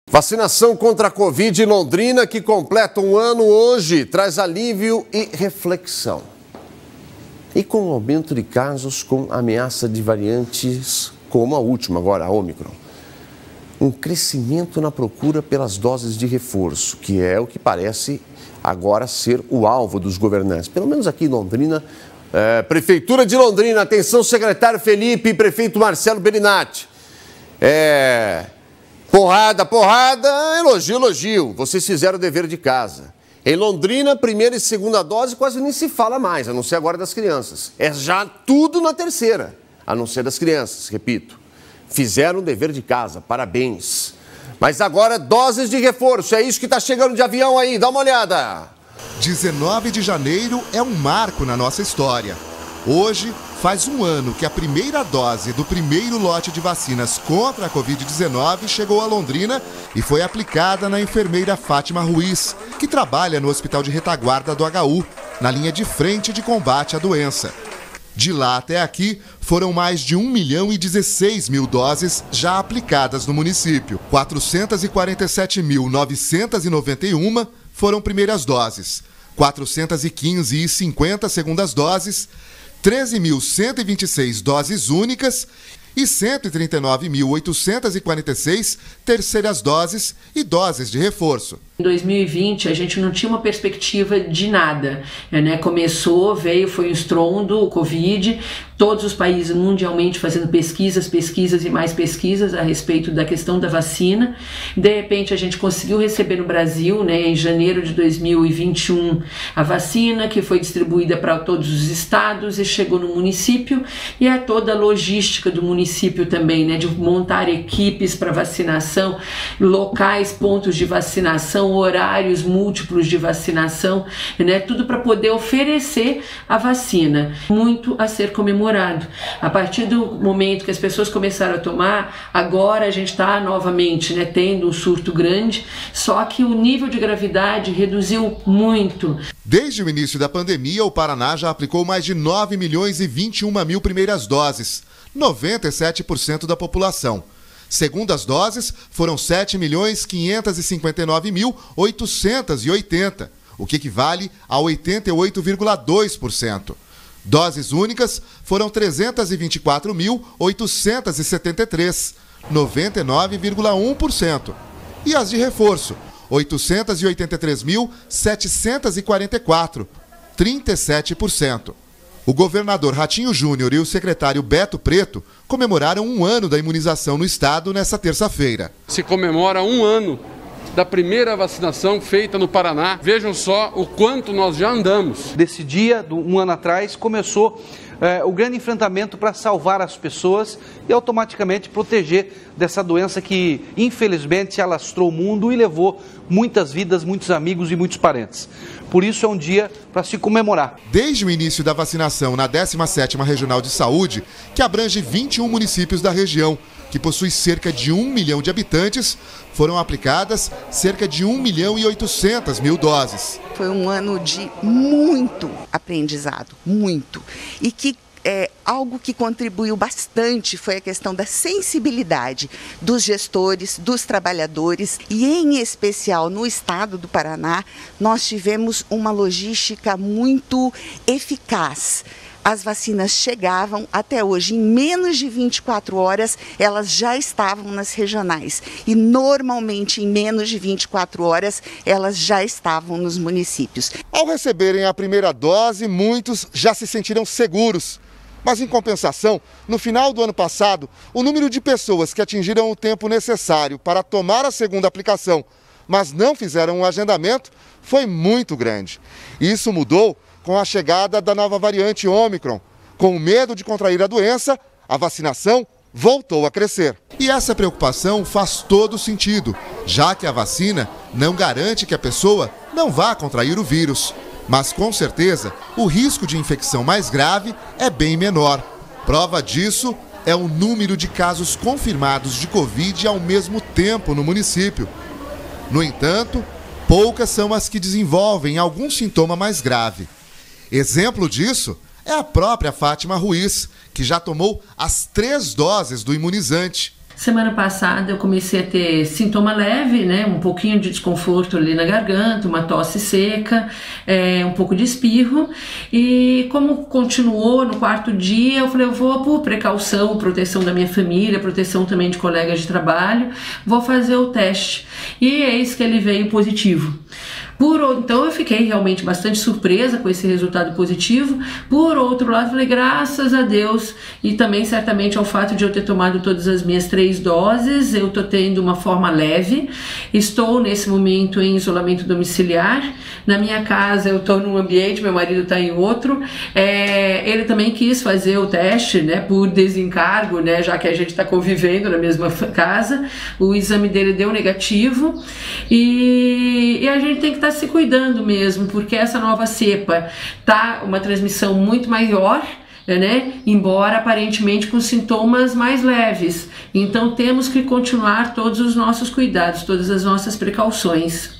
Vacinação contra a Covid em Londrina, que completa um ano hoje, traz alívio e reflexão. E com o aumento de casos com ameaça de variantes como a última agora, a Ômicron, um crescimento na procura pelas doses de reforço, que é o que parece agora ser o alvo dos governantes. Pelo menos aqui em Londrina, Prefeitura de Londrina, atenção secretário Felipe e prefeito Marcelo Belinati. Porrada, elogio, elogio. Vocês fizeram o dever de casa. Em Londrina, primeira e segunda dose quase nem se fala mais, a não ser agora das crianças. É já tudo na terceira, a não ser das crianças, repito. Fizeram o dever de casa, parabéns. Mas agora, doses de reforço, é isso que está chegando de avião aí, dá uma olhada. 19 de janeiro é um marco na nossa história. Hoje, faz um ano que a primeira dose do primeiro lote de vacinas contra a Covid-19 chegou a Londrina e foi aplicada na enfermeira Fátima Ruiz, que trabalha no Hospital de Retaguarda do HU, na linha de frente de combate à doença. De lá até aqui, foram mais de 1.016.000 doses já aplicadas no município. 447.991 foram primeiras doses, 415.050 segundas doses, 13.126 doses únicas e 139.846 terceiras doses e doses de reforço. Em 2020, a gente não tinha uma perspectiva de nada, né? Foi um estrondo, o Covid, todos os países mundialmente fazendo pesquisas e mais pesquisas a respeito da questão da vacina. De repente, a gente conseguiu receber no Brasil, né, em janeiro de 2021, a vacina que foi distribuída para todos os estados e chegou no município, e é toda a logística do município também, né, de montar equipes para vacinação, locais, pontos de vacinação, horários múltiplos de vacinação, né, tudo para poder oferecer a vacina. Muito a ser comemorado. A partir do momento que as pessoas começaram a tomar, agora a gente está novamente, né, tendo um surto grande, só que o nível de gravidade reduziu muito. Desde o início da pandemia, o Paraná já aplicou mais de 9.021.000 primeiras doses, 97% da população. Segundas doses foram 7.559.880, o que equivale a 88,2%. Doses únicas foram 324.873, 99,1%. E as de reforço, 883.744, 37%. O governador Ratinho Júnior e o secretário Beto Preto comemoraram um ano da imunização no estado nesta terça-feira. Se comemora um ano da primeira vacinação feita no Paraná. Vejam só o quanto nós já andamos. Desse dia, um ano atrás, começou o grande enfrentamento para salvar as pessoas e automaticamente proteger dessa doença que, infelizmente, se alastrou o mundo e levou muitas vidas, muitos amigos e muitos parentes. Por isso é um dia para se comemorar. Desde o início da vacinação na 17ª Regional de Saúde, que abrange 21 municípios da região, que possui cerca de 1 milhão de habitantes, foram aplicadas cerca de 1.800.000 doses. Foi um ano de muito aprendizado, muito. E que algo que contribuiu bastante foi a questão da sensibilidade dos gestores, dos trabalhadores e, em especial, no estado do Paraná, nós tivemos uma logística muito eficaz. As vacinas chegavam até hoje, em menos de 24 horas, elas já estavam nas regionais. E normalmente, em menos de 24 horas, elas já estavam nos municípios. Ao receberem a primeira dose, muitos já se sentiram seguros. Mas, em compensação, no final do ano passado, o número de pessoas que atingiram o tempo necessário para tomar a segunda aplicação, mas não fizeram o agendamento, foi muito grande. Isso mudou com a chegada da nova variante Ômicron. Com medo de contrair a doença, a vacinação voltou a crescer. E essa preocupação faz todo sentido, já que a vacina não garante que a pessoa não vá contrair o vírus. Mas, com certeza, o risco de infecção mais grave é bem menor. Prova disso é o número de casos confirmados de Covid ao mesmo tempo no município. No entanto, poucas são as que desenvolvem algum sintoma mais grave. Exemplo disso é a própria Fátima Ruiz, que já tomou as 3 doses do imunizante. Semana passada eu comecei a ter sintoma leve, né? Um pouquinho de desconforto ali na garganta, uma tosse seca, um pouco de espirro. E como continuou no quarto dia, eu falei, eu vou por precaução, proteção da minha família, proteção também de colegas de trabalho, vou fazer o teste. E eis que ele veio positivo. Então eu fiquei realmente bastante surpresa com esse resultado positivo. Por outro lado, falei, graças a Deus, e também certamente ao fato de eu ter tomado todas as minhas 3 doses, eu tô tendo uma forma leve. Estou nesse momento em isolamento domiciliar. Na minha casa eu tô num ambiente, meu marido tá em outro. Ele também quis fazer o teste, né, por desencargo, né, já que a gente tá convivendo na mesma casa. O exame dele deu negativo e a gente tem que estar se cuidando mesmo, porque essa nova cepa tá uma transmissão muito maior, né? Embora aparentemente com sintomas mais leves. Então temos que continuar todos os nossos cuidados, todas as nossas precauções.